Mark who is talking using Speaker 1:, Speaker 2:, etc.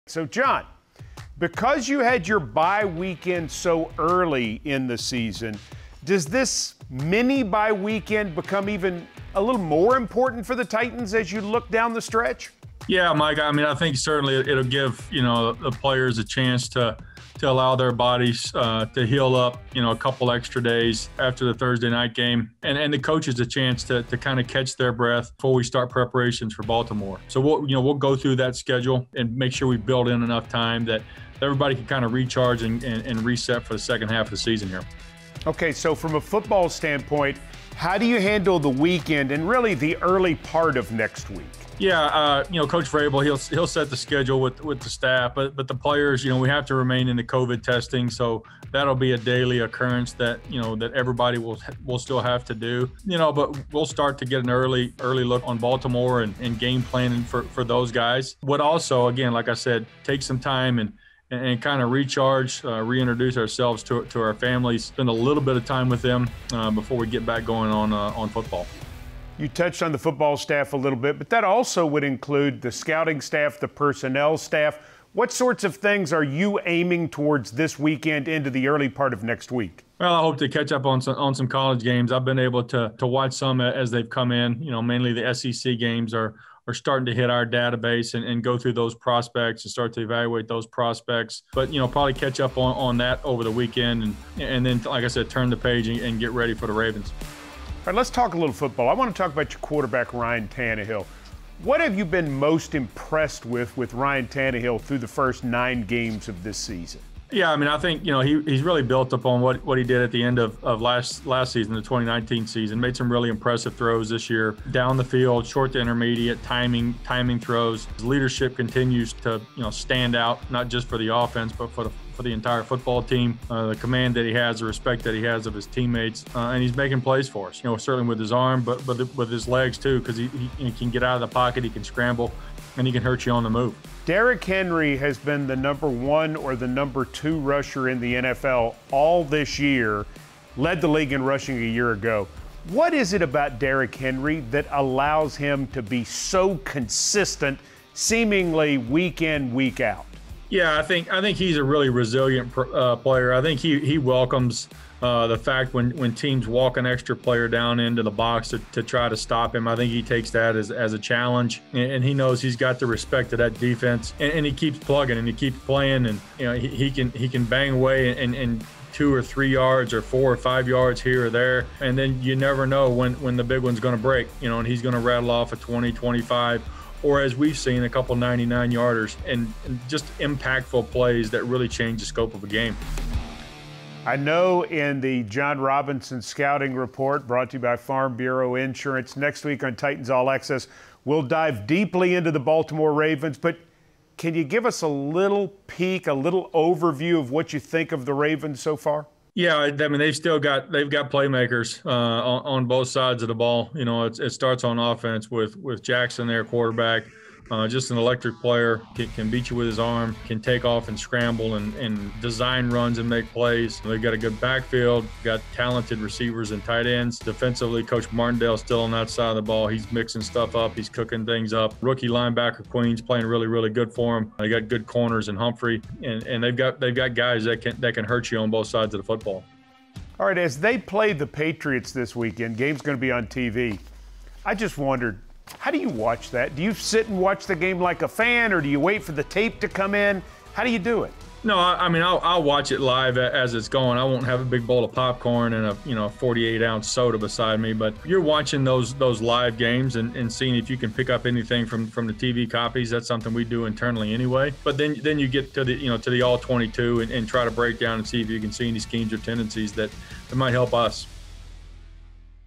Speaker 1: So, John, because you had your bye weekend so early in the season, does this mini bye weekend become even a little more important for the Titans as you look down the stretch?
Speaker 2: Yeah, Mike. I mean, I think certainly it'll give, the players a chance to allow their bodies to heal up, a couple extra days after the Thursday night game, and the coaches a chance to kind of catch their breath before we start preparations for Baltimore. So we'll go through that schedule and make sure we build in enough time that everybody can kind of recharge and reset for the second half of the season here.
Speaker 1: Okay, so from a football standpoint, how do you handle the weekend and really the early part of next week?
Speaker 2: Yeah, Coach Vrabel, he'll set the schedule with the staff, but the players, we have to remain in the COVID testing, so that'll be a daily occurrence that that everybody will still have to do. But we'll start to get an early look on Baltimore and game planning for those guys. Would also, again, like I said, take some time and kind of recharge, reintroduce ourselves to our families, spend a little bit of time with them before we get back going on football.
Speaker 1: You touched on the football staff a little bit, but that also would include the scouting staff, the personnel staff. What sorts of things are you aiming towards this weekend into the early part of next week?
Speaker 2: Well, I hope to catch up on some college games. I've been able to watch some as they've come in. Mainly the SEC games are starting to hit our database and go through those prospects and start to evaluate those prospects. But, probably catch up on that over the weekend and then, like I said, turn the page and get ready for the Ravens.
Speaker 1: All right, let's talk a little football. I want to talk about your quarterback, Ryan Tannehill. What have you been most impressed with Ryan Tannehill through the first 9 games of this season?
Speaker 2: Yeah, I mean, I think, he's really built upon what he did at the end of last season, the 2019 season. Made some really impressive throws this year. Down the field, short to intermediate, timing throws. His leadership continues to, stand out, not just for the offense, but for the entire football team. The command that he has, the respect that he has of his teammates, and he's making plays for us. Certainly with his arm, but with his legs too, because he can get out of the pocket, he can scramble, and he can hurt you on the move.
Speaker 1: Derrick Henry has been the number 1 or the number 2 rusher in the NFL all this year, led the league in rushing a year ago. What is it about Derrick Henry that allows him to be so consistent, seemingly week in, week out?
Speaker 2: Yeah, I think he's a really resilient player. I think he welcomes the fact when teams walk an extra player down into the box to try to stop him. I think he takes that as a challenge, and he knows he's got the respect of that defense, and he keeps plugging and he keeps playing, and he can bang away and 2 or 3 yards or 4 or 5 yards here or there, and then you never know when the big one's going to break, and he's going to rattle off a 20, 25. Or as we've seen, a couple 99-yarders and just impactful plays that really change the scope of a game.
Speaker 1: I know in the John Robinson Scouting Report, brought to you by Farm Bureau Insurance, next week on Titans All Access, we'll dive deeply into the Baltimore Ravens, but can you give us a little peek, a little overview of what you think of the Ravens so far?
Speaker 2: Yeah, I mean, they've got playmakers on both sides of the ball. It starts on offense with Jackson, their quarterback, just an electric player, can beat you with his arm, can take off and scramble and design runs and make plays. They've got a good backfield, got talented receivers and tight ends. Defensively, Coach Martindale still on that side of the ball. He's mixing stuff up. He's cooking things up. Rookie linebacker Queen's playing really, really good for him. They got good corners in Humphrey, and they've got guys that can hurt you on both sides of the football.
Speaker 1: All right, as they play the Patriots this weekend, game's going to be on TV. I just wondered, how do you watch that? Do you sit and watch the game like a fan, or do you wait for the tape to come in? How do you do it?
Speaker 2: No, I mean, I'll watch it live as it's going. I won't have a big bowl of popcorn and a 48-ounce soda beside me. But you're watching those live games and seeing if you can pick up anything from the TV copies. That's something we do internally anyway. But then you get to the all 22 and try to break down and see if you can see any schemes or tendencies that might help us.